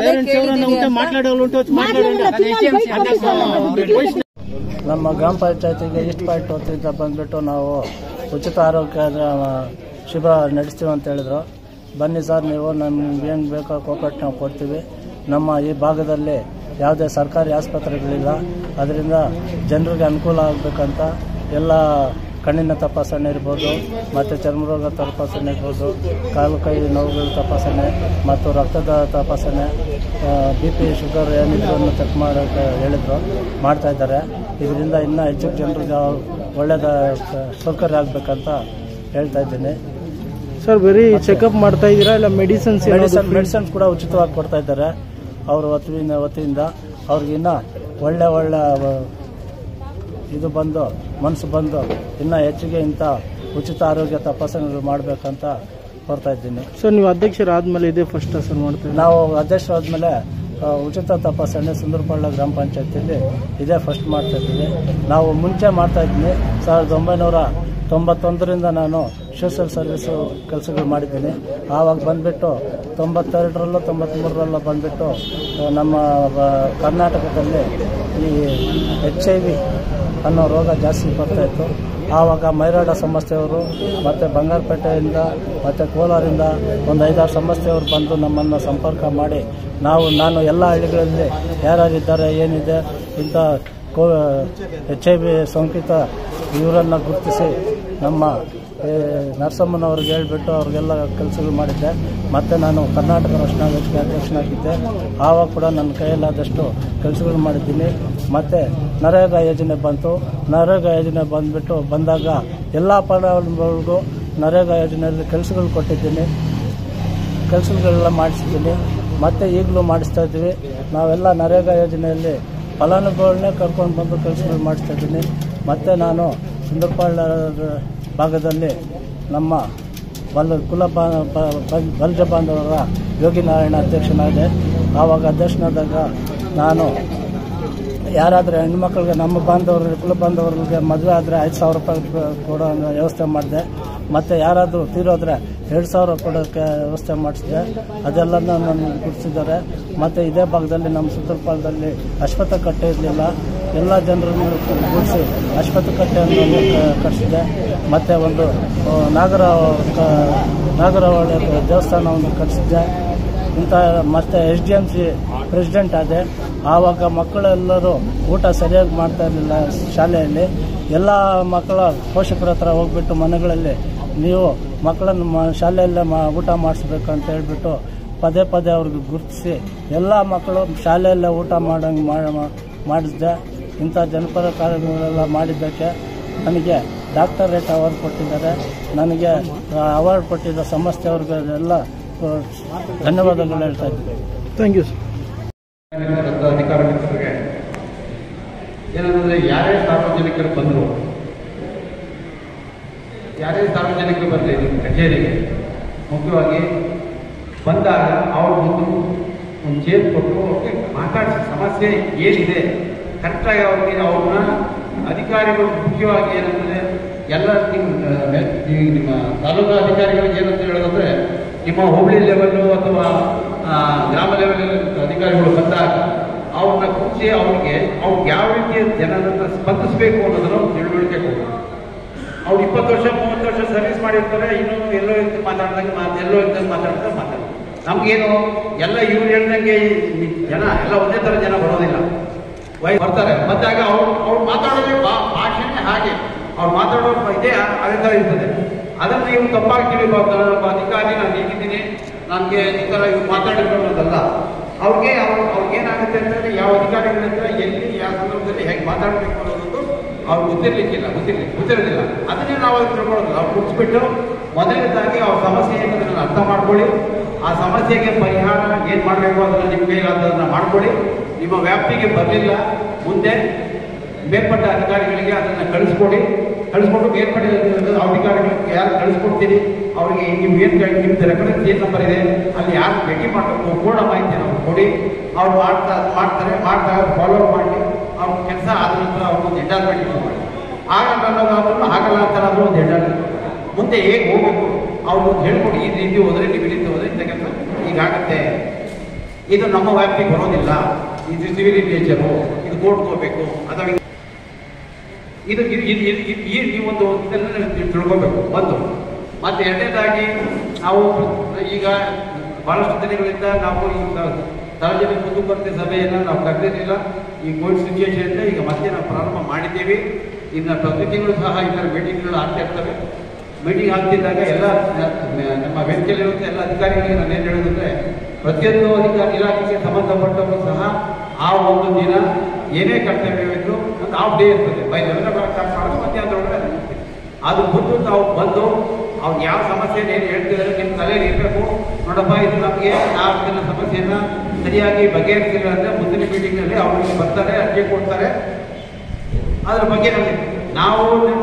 ನಮ್ಮ ಗ್ರಾಮ ಪಂಚಾಯತಿಗೆ ಈಸ್ಟ್ ಪಾಯಿಂಟ್ ವತಿಯಿಂದ ಬಂದ್ಬಿಟ್ಟು ನಾವು ಉಚಿತ ಆರೋಗ್ಯ ಶಿಬಿರ ನಡೆಸ್ತೀವಿ ಅಂತ ಹೇಳಿದ್ರು. ಬನ್ನಿ ಸರ್, ನೀವು ನಮ್ಗೆ ಏನು ಬೇಕೋ ಕೋಪರೇಟ್ ನಾವು ಕೊಡ್ತೀವಿ. ನಮ್ಮ ಈ ಭಾಗದಲ್ಲಿ ಯಾವುದೇ ಸರ್ಕಾರಿ ಆಸ್ಪತ್ರೆಗಳಿಲ್ಲ, ಅದರಿಂದ ಜನರಿಗೆ ಅನುಕೂಲ ಆಗಬೇಕಂತ ಎಲ್ಲ ಕಣ್ಣಿನ ತಪಾಸಣೆ ಇರ್ಬೋದು, ಮತ್ತು ಚರ್ಮರೋಗ ತಪಾಸಣೆ ಇರ್ಬೋದು, ಕಾಲು ಕೈ ನೋವುಗಳ ತಪಾಸಣೆ ಮತ್ತು ರಕ್ತದ ತಪಾಸಣೆ, ಬಿ ಪಿ ಶುಗರ್ ಏನಿದ್ರು ಚೆಕ್ ಮಾಡೋಕ್ಕೆ ಹೇಳಿದ್ರು, ಮಾಡ್ತಾಯಿದ್ದಾರೆ. ಇದರಿಂದ ಇನ್ನೂ ಹೆಚ್ಚು ಜನರಿಗೆ ಒಳ್ಳೆಯದ ಸೌಕರ್ಯ ಆಗಬೇಕಂತ ಹೇಳ್ತಾ ಇದ್ದೀನಿ. ಸರ್, ಬರೀ ಚೆಕಪ್ ಮಾಡ್ತಾ ಇದ್ದೀರಾ ಇಲ್ಲ ಮೆಡಿಸಿನ್ಸ್? ಮೆಡಿಸನ್ ಮೆಡಿಸಿನ್ಸ್ ಕೂಡ ಉಚಿತವಾಗಿ ಕೊಡ್ತಾ ಇದ್ದಾರೆ ಅವ್ರ ವತಿಯಿಂದ ವತಿಯಿಂದ ಅವ್ರಿಗಿನ್ನ ಒಳ್ಳೆ ಒಳ್ಳೆ ಇದು ಬಂದು ಮನಸ್ಸು ಬಂದು ಇನ್ನೂ ಹೆಚ್ಚಿಗೆ ಇಂಥ ಉಚಿತ ಆರೋಗ್ಯ ತಪಾಸಣೆಗಳು ಮಾಡಬೇಕಂತ ಕೋರ್ತಾ ಇದ್ದೀನಿ. ಸರ್, ನೀವು ಅಧ್ಯಕ್ಷರಾದ್ಮೇಲೆ ಇದೇ ಫಸ್ಟ್ ಸರ್ ಮಾಡ್ತೀವಿ? ನಾವು ಅಧ್ಯಕ್ಷರಾದ್ಮೇಲೆ ಉಚಿತ ತಪಾಸಣೆ ಸುಂದರಪಳ್ಳ ಗ್ರಾಮ ಪಂಚಾಯತಿಯಲ್ಲಿ ಇದೇ ಫಸ್ಟ್ ಮಾಡ್ತಾ ಇದ್ದೀವಿ. ನಾವು ಮುಂಚೆ ಮಾಡ್ತಾ ಇದ್ದೀನಿ, ಸಾವಿರದ ಒಂಬೈನೂರ ತೊಂಬತ್ತೊಂದರಿಂದ ನಾನು ಸೋಷಿಯಲ್ ಸರ್ವಿಸು ಕೆಲಸಗಳು ಮಾಡಿದ್ದೀನಿ. ಆವಾಗ ಬಂದುಬಿಟ್ಟು ತೊಂಬತ್ತೆರಡರಲ್ಲೋ ತೊಂಬತ್ತ್ಮೂರರಲ್ಲೋ ಬಂದುಬಿಟ್ಟು ನಮ್ಮ ಕರ್ನಾಟಕದಲ್ಲಿ ಈ ಎಚ್ ಐ ವಿ ಅನ್ನೋ ರೋಗ ಜಾಸ್ತಿ ಬರ್ತಾಯಿತ್ತು. ಆವಾಗ ಮೈರಾಡ ಸಂಸ್ಥೆಯವರು ಮತ್ತು ಬಂಗಾರಪೇಟೆಯಿಂದ ಮತ್ತು ಕೋಲಾರಿಂದ ಒಂದು ಐದಾರು ಸಂಸ್ಥೆಯವರು ಬಂದು ನಮ್ಮನ್ನು ಸಂಪರ್ಕ ಮಾಡಿ ನಾವು ನಾನು ಎಲ್ಲ ಹಳ್ಳಿಗಳಲ್ಲಿ ಯಾರ್ಯಾರಿದ್ದಾರೆ, ಏನಿದೆ, ಇಂಥ ಕೋ ಎಚ್ ಐ ವಿ ಸೋಂಕಿತ ಇವರನ್ನು ಗುರುತಿಸಿ ನಮ್ಮ ನರಸಮ್ಮನವ್ರಿಗೆ ಹೇಳಿಬಿಟ್ಟು ಅವ್ರಿಗೆಲ್ಲ ಕೆಲಸಗಳು ಮಾಡಿದ್ದೆ. ಮತ್ತು ನಾನು ಕರ್ನಾಟಕ ರಕ್ಷಣಾ ವೇದಿಕೆ ಅಧ್ಯಕ್ಷನಾಗಿದ್ದೆ. ಆವಾಗ ಕೂಡ ನನ್ನ ಕೈಯಲ್ಲಾದಷ್ಟು ಕೆಲಸಗಳು ಮಾಡಿದ್ದೀನಿ. ಮತ್ತು ನರೇಗಾ ಯೋಜನೆ ಬಂತು. ನರೇಗಾ ಯೋಜನೆ ಬಂದುಬಿಟ್ಟು ಬಂದಾಗ ಎಲ್ಲ ಫಲಾನುಭವಿಗಳಿಗೂ ನರೇಗಾ ಯೋಜನೆಯಲ್ಲಿ ಕೆಲಸಗಳು ಕೊಟ್ಟಿದ್ದೀನಿ, ಕೆಲಸಗಳೆಲ್ಲ ಮಾಡಿಸಿದ್ದೀನಿ. ಮತ್ತು ಈಗಲೂ ಮಾಡಿಸ್ತಾ ಇದ್ದೀವಿ. ನಾವೆಲ್ಲ ನರೇಗಾ ಯೋಜನೆಯಲ್ಲಿ ಫಲಾನುಭವಿಗಳನ್ನೇ ಕರ್ಕೊಂಡು ಬಂದು ಕೆಲಸಗಳು ಮಾಡಿಸ್ತಾ ಇದ್ದೀನಿ. ಮತ್ತು ನಾನು ಸುಂದರಪಾಳ್ಯ ಭಾಗದಲ್ಲಿ ನಮ್ಮ ಬಲ್ ಕುಲ ಬಲ್ಜ ಬಾಂಧವರ ಯೋಗಿ ನಾರಾಯಣ ಅಧ್ಯಕ್ಷನಾದೆ. ಆವಾಗ ಅಧ್ಯಕ್ಷನಾದಾಗ ನಾನು ಯಾರಾದರೂ ಹೆಣ್ಮಕ್ಳಿಗೆ ನಮ್ಮ ಬಾಂಧವರಿಗೆ ಕುಲ ಬಾಂಧವರಿಗೆ ಮದುವೆ ಆದರೆ ಐದು ಸಾವಿರ ರೂಪಾಯಿ ಕೊಡೋ ವ್ಯವಸ್ಥೆ ಮಾಡಿದೆ. ಮತ್ತು ಯಾರಾದರೂ ತೀರೋದ್ರೆ ಎರಡು ಸಾವಿರ ಕೊಡೋಕ್ಕೆ ವ್ಯವಸ್ಥೆ ಮಾಡಿಸಿದೆ. ಅದೆಲ್ಲನೂ ನನಗೆ ಗುರುತಿಸಿದ್ದಾರೆ. ಮತ್ತು ಇದೇ ಭಾಗದಲ್ಲಿ ನಮ್ಮ ಸುಂದರಪಾಳ್ಯದಲ್ಲಿ ಆಸ್ಪತ್ರೆ ಕಟ್ಟೆ ಇರಲಿಲ್ಲ, ಎಲ್ಲ ಜನರನ್ನು ಕೂಡಿಸಿ ಆಸ್ಪತ್ರೆ ಕಟ್ಟೆಯನ್ನು ಕಟ್ಟಿಸಿದೆ. ಮತ್ತು ಒಂದು ನಾಗರ ನಾಗರಹೊಳೆ ದೇವಸ್ಥಾನವನ್ನು ಕಟ್ಟಿಸಿದ್ದೆ. ಇಂಥ ಮತ್ತು S D M C president ಆದೆ. ಆವಾಗ ಮಕ್ಕಳೆಲ್ಲರೂ ಊಟ ಸರಿಯಾಗಿ ಮಾಡ್ತಾ ಇರಲಿಲ್ಲ ಶಾಲೆಯಲ್ಲಿ. ಎಲ್ಲ ಮಕ್ಕಳ ಪೋಷಕರ ಹತ್ರ ಹೋಗ್ಬಿಟ್ಟು ಮನೆಗಳಲ್ಲಿ ನೀವು ಮಕ್ಕಳನ್ನು ಮ ಶಾಲೆಯಲ್ಲೇ ಮಾ ಊಟ ಮಾಡಿಸ್ಬೇಕು ಅಂತ ಹೇಳ್ಬಿಟ್ಟು ಪದೇ ಪದೇ ಅವ್ರಿಗೆ ಗುರುತಿಸಿ ಎಲ್ಲ ಮಕ್ಕಳು ಶಾಲೆಯಲ್ಲೇ ಊಟ ಮಾಡೋಂಗೆ ಮಾಡಿಸಿದೆ. ಇಂಥ ಜನಪರ ಕಾರ್ಯಕ್ರಮಗಳೆಲ್ಲ ಮಾಡಿದ್ದಕ್ಕೆ ನನಗೆ ಡಾಕ್ಟರೇಟ್ ಅವಾರ್ಡ್ ಕೊಟ್ಟಿದ್ದಾರೆ. ನನಗೆ ಅವಾರ್ಡ್ ಕೊಟ್ಟಿದ್ದ ಸಂಸ್ಥೆಯವ್ರಿಗೆ ಎಲ್ಲ ಧನ್ಯವಾದಗಳು ಹೇಳ್ತಾ ಇದ್ದೀನಿ. Thank you sir. ಅಧಿಕಾರಿಗಳಿಗೆ ಏನಂದರೆ ಯಾರೇ ಸಾರ್ವಜನಿಕರು ಬಂದರು, ಯಾರೇ ಸಾರ್ವಜನಿಕರು ಬರಲಿ ಕಚೇರಿಗೆ, ಮುಖ್ಯವಾಗಿ ಬಂದಾಗ ಅವ್ರ ಮುಂದೆ ಒಂದು ಚೇರ್ ಕೊಟ್ಟು ಅವ್ರಿಗೆ ಮಾತಾಡಿಸಿ ಸಮಸ್ಯೆ ಏನಿದೆ ಕರೆಕ್ಟಾಗಿ ಅವ್ರಿಗೆ ಅವ್ರನ್ನ ಅಧಿಕಾರಿಗಳು ಮುಖ್ಯವಾಗಿ ಏನಂದರೆ ಎಲ್ಲ ನಿಮ್ಮ ನಿಮ್ಮ ತಾಲೂಕು ಅಧಿಕಾರಿಗಳಿಗೆ ಏನಂತ ಹೇಳೋದಂದರೆ ನಿಮ್ಮ ಹೋಬಳಿ ಲೆವೆಲ್ಲು ಅಥವಾ ಗ್ರಾಮ ಲೆವೆಲ್ ಅಧಿಕಾರಿಗಳು ಬಂದಾಗ ಅವ್ರನ್ನ ಕೂರಿಸಿ ಅವ್ರಿಗೆ ಅವ್ರಿಗೆ ಯಾವ ರೀತಿಯ ಜನರನ್ನು ಸ್ಪಂದಿಸಬೇಕು ಅನ್ನೋದನ್ನು ತಿಳುವಳಿಕೆ ಕೊಡೋದು. ಅವ್ರು ಇಪ್ಪತ್ತು ವರ್ಷ ಮೂವತ್ತು ವರ್ಷ ಸರ್ವಿಸ್ ಮಾಡಿರ್ತಾರೆ, ಇನ್ನೂ ಎಲ್ಲೋ ಇದ್ದು ಮಾತಾಡ್ದಂಗೆ ಮಾತು ಎಲ್ಲೋ ಇದ್ದಂಗೆ ಮಾತಾಡ್ತಾರೆ ಮಾತಾಡ್ತಾರೆ ನಮಗೇನು ಎಲ್ಲ ಇವ್ರು ಹೇಳ್ದಂಗೆ ಜನ ಎಲ್ಲ ಒಂದೇ ಥರ ಜನ ಬರೋದಿಲ್ಲ, ವೈ ಬರ್ತಾರೆ. ಬಂದಾಗ ಅವ್ರು ಅವ್ರು ಮಾತಾಡೋದೇ ಬಾ ಭಾಷೆನೇ ಹಾಗೆ ಅವ್ರು ಮಾತಾಡೋ ಇದೇ ಅದೇ ಥರ ಇರ್ತದೆ. ಅದನ್ನು ನೀವು ತಪ್ಪಾಗಿ ತಿಳಿಬಾರ್ದು. ಒಬ್ಬ ಅಧಿಕಾರಿ ನಾನು ಹೀಗಿದ್ದೀನಿ, ನನಗೆ ಈ ಥರ ಇವ್ರು ಮಾತಾಡಿರೋದಲ್ಲ. ಅವ್ರಿಗೆ ಅವ್ರು ಅವ್ರಿಗೇನಾಗುತ್ತೆ ಅಂತಂದರೆ ಯಾವ ಅಧಿಕಾರಿಗಳ ಹತ್ರ ಎಲ್ಲಿ ಯಾವ ಸಂದರ್ಭದಲ್ಲಿ ಹೇಗೆ ಮಾತಾಡಬೇಕು ಅನ್ನೋದು ಅವ್ರು ಗೊತ್ತಿರಲಿಕ್ಕಿಲ್ಲ ಗೊತ್ತಿರಲಿಕ್ಕೆ ಗೊತ್ತಿರೋದಿಲ್ಲ. ಅದನ್ನೇ ನಾವು ಅವ್ರು ತಿಳ್ಕೊಳ್ಳೋದು. ಅವ್ರು ಕುಡಿಸ್ಬಿಟ್ಟು ಮೊದಲನೇದಾಗಿ ಅವ್ರ ಸಮಸ್ಯೆ ಏನಂದ್ರೆ ಅರ್ಥ ಮಾಡ್ಕೊಳ್ಳಿ, ಆ ಸಮಸ್ಯೆಗೆ ಪರಿಹಾರ ಏನು ಮಾಡಬೇಕು ಅದನ್ನು ನಿಮ್ಮ ಕೈಲಾದದನ್ನು ಮಾಡ್ಕೊಳ್ಳಿ. ನಿಮ್ಮ ವ್ಯಾಪ್ತಿಗೆ ಬರಲಿಲ್ಲ ಮುಂದೆ ಮೇಲ್ಪಟ್ಟ ಅಧಿಕಾರಿಗಳಿಗೆ ಅದನ್ನು ಕಳಿಸ್ಕೊಡಿ. ಕಳಿಸ್ಕೊಟ್ಟು ಮೇಲ್ಪಟ್ಟ ಅಧಿಕಾರಿಗಳಿಗೆ ಯಾರು ಕಳಿಸ್ಕೊಡ್ತೀರಿ ಅವರಿಗೆ ನಿಮ್ಮ ಏನು ನಿಮ್ಮದು ರೆಫರೆನ್ಸ್ ಏನು ನಂಬರ್ ಇದೆ ಅಲ್ಲಿ ಯಾರು ಭೇಟಿ ಮಾಡಬೇಕು ಪೂರ್ಣ ಮಾಹಿತಿಯನ್ನು ಅವ್ರು ಕೊಡಿ. ಅವ್ರು ಮಾಡ್ತಾ ಮಾಡ್ತಾರೆ ಮಾಡ್ದಾಗ ಫಾಲೋ ಮಾಡಿ ಅವ್ರ ಕೆಲಸ ಆದ ನಂತರ ಅವ್ರಿಗೊಂದು ಎಂಡಾರ್ಮೆಂಟ್ ಮಾಡಿ ಆಗಲ್ಲ ಅನ್ನೋದಾದ್ರೂ ಆಗಲ್ಲ ಅಂತಾದ್ರೂ ಒಂದು ಎಂಡಾರ್ಮೆಂಟ್ ಮುಂದೆ ಹೇಗೆ ಹೋಗಬೇಕು ಅವ್ರಿಗೊಂದು ಹೇಳ್ಕೊಡಿ. ಈ ರೀತಿ ಹೋದರೆ ನೀವು ಈ ರೀತಿ ಹೋದರೆ ಇಂಥ ಕೆಲಸ ಹೀಗಾಗುತ್ತೆ, ಇದು ನಮ್ಮ ವ್ಯಾಪ್ತಿಗೆ ಬರೋದಿಲ್ಲ, ಇದು ಸಿವಿಲ್ ನೇಚರು, ಇದು ಕೋರ್ಟ್ ಹೋಗಬೇಕು ಅಥವಾ ಇದು ಈ ನೀವೊಂದು ಇದನ್ನು ತಿಳ್ಕೋಬೇಕು ಒಂದು. ಮತ್ತು ಎರಡನೇದಾಗಿ ನಾವು ಈಗ ಭಾಳಷ್ಟು ದಿನಗಳಿಂದ ನಾವು ಈ ಸಾರ್ವಜನಿಕ ಕುಂದುಕೊರತೆ ಸಭೆಯನ್ನು ನಾವು ಕರೆದಿರಲಿಲ್ಲ. ಈ ಕೋವಿಡ್ ಸಿಚುವೇಶನ್ ಈಗ ಮತ್ತೆ ನಾವು ಪ್ರಾರಂಭ ಮಾಡಿದ್ದೀವಿ. ಇನ್ನು ಪ್ರತಿ ತಿಂಗಳು ಸಹ ಈ ಥರ ಮೀಟಿಂಗ್ಗಳು ಆಗ್ತಾ ಇರ್ತವೆ. ಮೀಟಿಂಗ್ ಆಗ್ತಿದ್ದಾಗ ಎಲ್ಲ ನಮ್ಮ ವೇದಿಕೆಯಲ್ಲಿರುವಂಥ ಎಲ್ಲ ಅಧಿಕಾರಿಗಳಿಗೆ ನಾನು ಏನು ಹೇಳೋದಂದರೆ ಪ್ರತಿಯೊಂದು ಅಧಿಕಾರಿ ಇಲಾಖೆಗೆ ಸಂಬಂಧಪಟ್ಟವರು ಸಹ ಆ ಒಂದು ದಿನ ಏನೇ ಕರ್ತವ್ಯವಿದ್ರು ಒಂದು ಹಾಫ್ ಡೇ ಇರ್ತದೆ. ಬೈ ಎಲ್ಲ ಸ್ಟಾರ್ಟ್ ಮಾಡೋದು ಮಧ್ಯಾಹ್ನದೊಳಗಡೆ ಅದು ಬಂದು ತಾವು ಬಂದು ಅವ್ರು ಯಾವ ಸಮಸ್ಯೆಯನ್ನು ಏನು ಹೇಳ್ತಿದ್ದಾರೆ ನಿಮ್ಮ ತಲೆಯಲ್ಲಿ ಇರಬೇಕು. ನೋಡಪ್ಪ ಇದು ನಮಗೆ ನಾವು ಇದನ್ನ ಸಮಸ್ಯೆಯನ್ನು ಸರಿಯಾಗಿ ಬಗೆಹರಿಸಿಲ್ಲ ಅಂದರೆ ಮುಂದಿನ ಮೀಟಿಂಗ್ನಲ್ಲಿ ಅವ್ರಿಗೆ ಬರ್ತಾರೆ, ಅರ್ಜಿ ಕೊಡ್ತಾರೆ. ಅದ್ರ ಬಗ್ಗೆ ನಮಗೆ ನಾವು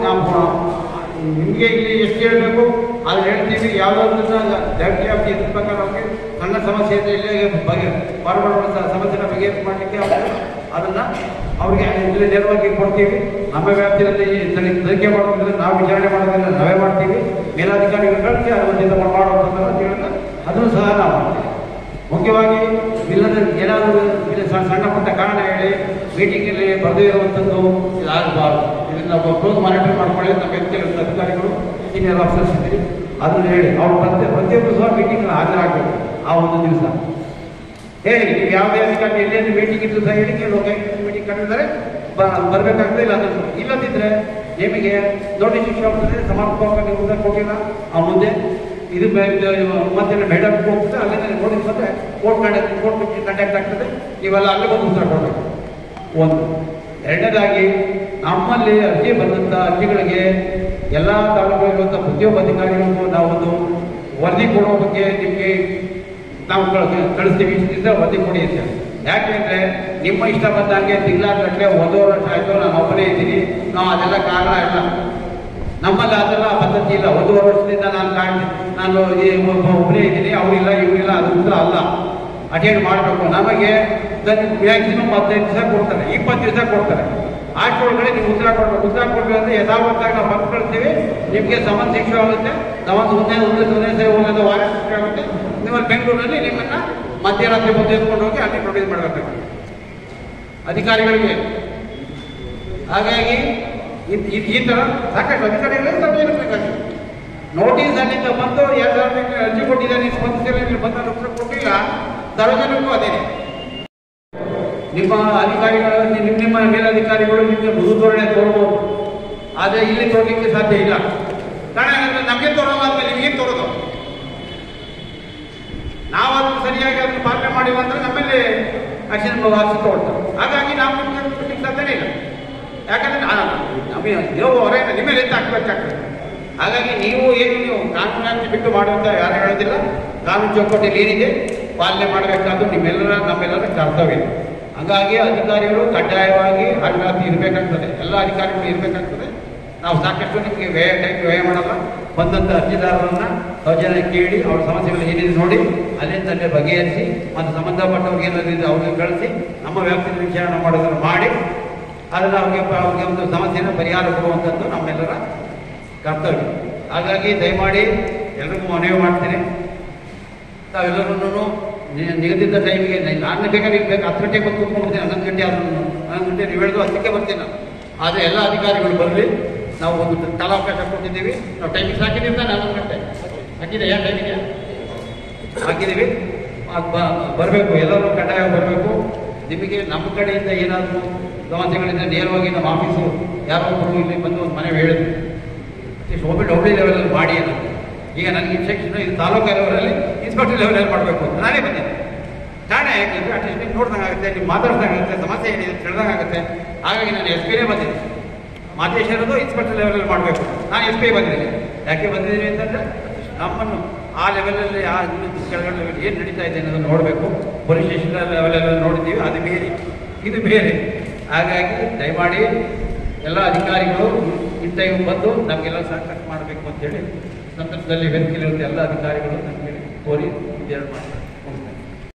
ನಿಮಗೆ ಇಲ್ಲಿ ಎಷ್ಟು ಹೇಳಬೇಕು ಅದು ಹೇಳ್ತೀವಿ. ಯಾವುದಾದ್ರನ್ನ ಡೈರೆಕ್ಟ್ಲಿ ಆಫ್ ಇದ್ರ ಪ್ರಕಾರ ಅವ್ರಿಗೆ ಸಣ್ಣ ಸಮಸ್ಯೆ ಇದ್ದರೆ ಇಲ್ಲೇ ಬಗೆ ಫಾರ್ವರ್ಡ್ ಸಮಸ್ಯೆನ ಬಗೆಹರಿಸಿ ಮಾಡಲಿಕ್ಕೆ ಅವರು ಅದನ್ನು ಅವ್ರಿಗೆ ಇಲ್ಲಿ ನೇರವಾಗಿ ಕೊಡ್ತೀವಿ. ನಮ್ಮ ವ್ಯಾಪ್ತಿಯಲ್ಲಿ ತನಿಖೆ ಮಾಡೋದ್ರಿಂದ ನಾವು ವಿಚಾರಣೆ ಮಾಡೋದ್ರಿಂದ ನಾವೇ ಮಾಡ್ತೀವಿ. ಮೇಲಾಧಿಕಾರಿಗಳು ಕಳಿಸಿ ಅದರಿಂದ ಮಾಡುವಂಥದ್ದನ್ನು ತಿಳಿದ ಅದನ್ನು ಸಹ ನಾವು ಮಾಡ್ತೀವಿ. ಮುಖ್ಯವಾಗಿ ಇಲ್ಲದ ಏನಾದರೂ ಇಲ್ಲ ಸಣ್ಣ ಪುಟ್ಟ ಕಾರಣ ಹೇಳಿ ಮೀಟಿಂಗಲ್ಲಿ ಬರದೇ ಇರುವಂಥದ್ದು ಇದಾಗಬಾರ್ದು. ಇದನ್ನು ಕ್ಲೋಸ್ ಮಾನಿಟರ್ ಮಾಡ್ಕೊಳ್ಳಿ. ನಮ್ಮ ವ್ಯಕ್ತಿಗಳ ಅಧಿಕಾರಿಗಳು ಸೀನಿಯರ್ ಆಫೀಸರ್ಸ್ ಇದ್ದೀರಿ ಅದನ್ನು ಹೇಳಿ ಅವ್ರು ಪ್ರತಿ ಪ್ರತಿಯೊಬ್ಬರು ಸಹ ಮೀಟಿಂಗ್ ಹಾಜರಾಗಬೇಕು. ಆ ಒಂದು ದಿವಸ ಹೇಳಿ ನೀವು ಯಾವುದೇ ಅಧಿಕಾರಿ ಎಲ್ಲೇನು ಮೀಟಿಂಗ್ ಇದ್ದು ಸಹ ಹೇಳಿ ಕೆಲವು ಮೀಟಿಂಗ್ ಕರೆದಿದ್ದಾರೆ ಬರಬೇಕಾಗ್ತದೆ. ಇಲ್ಲ ಅಂದ್ರೆ ಇಲ್ಲದಿದ್ದರೆ ನಿಮಗೆ ನೋಟಿಸ್ ಇಶ್ಯೂ ಆಗ್ತದೆ. ಸಮರ್ಪಕವಾಗಿ ಉತ್ತರ ಕೊಟ್ಟಿಲ್ಲ ಆ ಮುಂದೆ ಇದು ಮತ್ತೆ ಮೇಡಮ್ ಹೋಗ್ತದೆ, ಅಲ್ಲಿಂದ ನೋಟಿಸ್ ಬಂದರೆ ಕೋರ್ಟ್ ಕಂಡಕ್ಟ್ ಕೋರ್ಟ್ ಕಂಡಕ್ಟ್ ಆಗ್ತದೆ. ನೀವೆಲ್ಲ ಅಲ್ಲಿ ಬಂದು ಉತ್ತರ ಕೊಡಬೇಕು. ಒಂದು. ಎರಡನೇದಾಗಿ ನಮ್ಮಲ್ಲಿ ಅರ್ಜಿ ಬಂದಂಥ ಅರ್ಜಿಗಳಿಗೆ ಎಲ್ಲ ತಾಲೂಕುಗಳಿರುವಂಥ ಪ್ರತಿಯೊಬ್ಬ ಅಧಿಕಾರಿಗಳಿಗೂ ನಾವೊಂದು ವರದಿ ಕೊಡುವ ಬಗ್ಗೆ ನಿಮಗೆ ನಾವು ಕಳಿಸ್ತೀವಿ. ಇಷ್ಟದಿಂದ ವರದಿ ಕೊಡಿ ಅಂತ. ಯಾಕೆಂದರೆ ನಿಮ್ಮ ಇಷ್ಟ ಬಂದಂಗೆ ತಿಂಗಳಾಗಟ್ಟಲೆ ಒಂದೂವರೆ ವರ್ಷ ಆಯಿತು ನಾನು ಒಬ್ಬನೇ ಇದ್ದೀನಿ, ನಾವು ಅದೆಲ್ಲ ಕಾರಣ ಇಲ್ಲ. ನಮ್ಮಲ್ಲಿ ಅದೆಲ್ಲ ಪದ್ಧತಿ ಇಲ್ಲ. ಒಂದೂವರೆ ವರ್ಷದಿಂದ ನಾನು ಕಾಣ್ ನಾನು ಒಬ್ಬನೇ ಇದ್ದೀನಿ, ಅವರಿಲ್ಲ ಇವರಿಲ್ಲ, ಅದು ಉತ್ತರ ಅಲ್ಲ. ಅಟೆಂಡ್ ಮಾಡಬೇಕು. ನಮಗೆ ಮ್ಯಾಕ್ಸಿಮಮ್ ಹದಿನೈದು ದಿವಸ ಕೊಡ್ತಾರೆ, ಇಪ್ಪತ್ತು ದಿವಸ ಕೊಡ್ತಾರೆ. ಅಷ್ಟೊಳಗಡೆ ನೀವು ಉತ್ತರ ಕೊಡಬೇಕು. ಉತ್ತರ ಕೊಡಬೇಕು ಅಂದರೆ ಯಥಾವತ್ತಾಗಿ ನಾವು ಬಂದು ಕಳಿಸ್ತೀವಿ. ನಿಮಗೆ ಸಮನ್ ಶಿಕ್ಷೆ ಆಗುತ್ತೆ. ಸಮನ್ ಒಂದೇ ಒಂದೇ ಒಂದೇ ಸರಿ ಹೋಗೋದು ವಾರ ಶಿಕ್ಷೆ ಆಗುತ್ತೆ. ನಿಮ್ಮಲ್ಲಿ ಬೆಂಗಳೂರಲ್ಲಿ ನಿಮ್ಮನ್ನು ಮಧ್ಯರಾತ್ರಿ ಬಂದು ಎತ್ಕೊಂಡು ಹೋಗಿ ಅಲ್ಲಿ ಪ್ರೊಡ್ಯೂಸ್ ಮಾಡಬೇಕಾಗುತ್ತೆ ಅಧಿಕಾರಿಗಳಿಗೆ. ಹಾಗಾಗಿ ಈ ಥರ ಸಾಕಷ್ಟು ಅಧಿಕಾರಿಗಳಿಗೆ ತಪ್ಪೇನಬೇಕಾಗುತ್ತೆ. ನೋಟಿಸ್ ಅಲ್ಲಿಂದ ಬಂದು ಎರಡು ಅರ್ಜಿ ಕೊಟ್ಟಿದ್ದಾರೆ, ಸ್ಪಂದಿಸಿಲ್ಲ, ನೀವು ಬಂದ ಉತ್ತರ ಕೊಟ್ಟಿಲ್ಲ. ಸಾರ್ವಜನಿಕರು ಅದೇನೆ ನಿಮ್ಮ ಅಧಿಕಾರಿಗಳು ನಿಮ್ಮ ನಿಮ್ಮ ಮೇಲಧಿಕಾರಿಗಳು ನಿಮಗೆ ಮೃದು ಧೋರಣೆ ತೋರ್ಬೋದು, ಆದರೆ ಇಲ್ಲಿ ತೋರ್ಲಿಕ್ಕೆ ಸಾಧ್ಯ ಇಲ್ಲ. ಕಾರಣ ಏನಂದ್ರೆ ನಮಗೆ ತೋರೋದಾದ್ಮೇಲೆ ನಿಮಗೆ ತೋರೋದು. ನಾವು ಅದನ್ನು ಸರಿಯಾಗಿ ಅದನ್ನು ಪಾಲನೆ ಮಾಡಿಲ್ಲ ಅಂದರೆ ನಮ್ಮಲ್ಲಿ ಆಕ್ಷನ್ ವಾಸಿ ತಗೊಳ್ತಾರೆ. ಹಾಗಾಗಿ ನಾವು ನಿಮಗೆ ಸಾಧ್ಯನೇ ಇಲ್ಲ. ಯಾಕಂದ್ರೆ ನಮಗೆ ಇರೋ ಹೊರ ನಿಮ್ಮ ಮೇಲೆ ಎತ್ತ ಹಾಕ್ಬೇಕಾಗ್ತದೆ. ಹಾಗಾಗಿ ನೀವು ಏನು ನೀವು ಕಾನೂನಾಗಿ ಬಿಟ್ಟು ಮಾಡುವಂತ ಯಾರು ಹೇಳೋದಿಲ್ಲ. ಕಾನೂನು ಚೌಕಟ್ಟಲ್ಲಿ ಏನಿದೆ ಪಾಲನೆ ಮಾಡಬೇಕಾದ್ದು ನಿಮ್ಮೆಲ್ಲರ ನಮ್ಮೆಲ್ಲರ ಕರ್ತವ್ಯ. ಹಾಗಾಗಿ ಅಧಿಕಾರಿಗಳು ಕಡ್ಡಾಯವಾಗಿ ಹಗರಾತಿ ಇರಬೇಕಾಗ್ತದೆ. ಎಲ್ಲ ಅಧಿಕಾರಿಗಳು ಇರಬೇಕಾಗ್ತದೆ. ನಾವು ಸಾಕಷ್ಟು ನಿಮಗೆ ವ್ಯಯ ಟೈಮ್ ವ್ಯಯ ಮಾಡಲ್ಲ. ಬಂದಂಥ ಅರ್ಜಿದಾರರನ್ನ ಸೌಜನ್ಯ ಕೇಳಿ ಅವ್ರ ಸಮಸ್ಯೆಗಳು ಏನಿದೆ ನೋಡಿ ಅಲ್ಲಿಂದ ಅಲ್ಲೇ ಬಗೆಹರಿಸಿ ಮತ್ತು ಸಂಬಂಧಪಟ್ಟವ್ರಿಗೆ ಏನಾದ್ರು ಅವ್ರಿಗೆ ಕಳಿಸಿ ನಮ್ಮ ವ್ಯಾಪ್ತಿಯಲ್ಲಿ ವಿಚಾರಣೆ ಮಾಡೋದನ್ನು ಮಾಡಿ ಅದನ್ನು ಅವ್ರಿಗೆ ಅವ್ರಿಗೆ ಒಂದು ಸಮಸ್ಯೆಯನ್ನು ಪರಿಹಾರ ಕೊಡುವಂಥದ್ದು ನಮ್ಮೆಲ್ಲರ ಕರ್ತವ್ಯ. ಹಾಗಾಗಿ ದಯಮಾಡಿ ಎಲ್ರಿಗೂ ಮನವಿ ಮಾಡ್ತೀನಿ, ತಾವೆಲ್ಲರೂ ನಿಗದಿತ ಟೈಮಿಗೆ ನಾನು ಬೇಕಾದ್ರೆ ಬೇಕು ಹತ್ತು ಗಂಟೆಗೆ ಬಂದು ಕೂತ್ಕೊಂಡ್ಬಿಡ್ತೀನಿ. ಹನ್ನೊಂದು ಗಂಟೆ ಆದ್ರೂ ಹನ್ನೊಂದು ಗಂಟೆ ನೀವು ಹೇಳಿದ್ರು ಹತ್ತಕ್ಕೆ ಬರ್ತೀನಿ ನಾನು. ಆದರೆ ಎಲ್ಲ ಅಧಿಕಾರಿಗಳು ಬರಲಿ. ನಾವು ಒಂದು ಕಾಲಾವಕಾಶ ಕೊಟ್ಟಿದ್ದೀವಿ. ನಾವು ಟೈಮಿಂಗ್ಸ್ ಹಾಕಿದ್ದೀವಿ ನಾನು ಹನ್ನೊಂದು ಗಂಟೆ ಹಾಕಿದೆ. ಯಾವ ಟೈಮಿಗೆ ಹಾಕಿದ್ದೀವಿ ಅದು ಬರಬೇಕು. ಎಲ್ಲರೂ ಕಡ್ಡಾಯ ಬರಬೇಕು. ನಿಮಗೆ ನಮ್ಮ ಕಡೆಯಿಂದ ಏನಾದರೂ ಸಮಸ್ಯೆಗಳಿಂದ ನೇರವಾಗಿ ನಮ್ಮ ಆಫೀಸು ಯಾರೋ ಒಬ್ಬರು ಇಲ್ಲಿ ಬಂದು ಒಂದು ಮನೆ ಹೇಳಿದ್ರು, ಇಷ್ಟು ಒಬ್ಬರು ಒಬ್ಬಳಿ ಲೆವೆಲಲ್ಲಿ ಮಾಡಿ ಅನ್ನೋದು. ಈಗ ನನಗೆ ಇನ್ಸ್ಟ್ರಕ್ಷನ್ ಇದು ತಾಲೂಕು ಲೆವೆಲಲ್ಲಿ ಇನ್ಸ್ಪೆಕ್ಟರ್ ಲೆವೆಲಲ್ಲಿ ಮಾಡಬೇಕು ಅಂತ ನಾನೇ ಬಂದೆ. ಕಾರಣ ಯಾಕೆಂದರೆ ಅಟ್ಲೀಸ್ಟ್ ನೀವು ನೋಡ್ದಂಗೆ ಆಗುತ್ತೆ, ನೀವು ಮಾತಾಡ್ದಂಗಾಗುತ್ತೆ, ಸಮಸ್ಯೆ ಏನಿದೆ ತಿಳಿದಂಗಾಗುತ್ತೆ. ಹಾಗಾಗಿ ನಾನು ಎಸ್ ಪಿನೇ ಬಂದಿದ್ದೆ. ಮಾತೇಶ್ವರದು ಇನ್ಸ್ಪೆಕ್ಟರ್ ಲೆವೆಲಲ್ಲಿ ಮಾಡಬೇಕು. ನಾನು ಎಸ್ ಪಿ ಬಂದಿದ್ದೀನಿ. ಯಾಕೆ ಬಂದಿದ್ದೀನಿ ಅಂತಂದರೆ ನಮ್ಮನ್ನು ಆ ಲೆವೆಲಲ್ಲಿ ಆ ಕೆಳಗಡೆ ಲೆವೆಲ್ ಏನು ನಡೀತಾ ಇದೆ ಅನ್ನೋದನ್ನು ನೋಡಬೇಕು. ಪೊಲೀಸ್ ಸ್ಟೇಷನ್ ಲೆವೆಲೆಲ್ಲ ನೋಡಿದ್ದೀವಿ, ಅದು ಬೇರೆ ಇದು ಬೇರೆ. ಹಾಗಾಗಿ ದಯಮಾಡಿ ಎಲ್ಲ ಅಧಿಕಾರಿಗಳು ಇಂಥ ಬಂದು ನಮಗೆಲ್ಲ ಸಹಕಾರ ಮಾಡಬೇಕು ಅಂತೇಳಿ ಸಂದರ್ಭದಲ್ಲಿ ವೇದಿಕೆಯಲ್ಲಿರುತ್ತೆ ಎಲ್ಲ ಅಧಿಕಾರಿಗಳು ನಮಗೆ ಕೋರಿ ವಿಚಾರ ಮಾಡಿ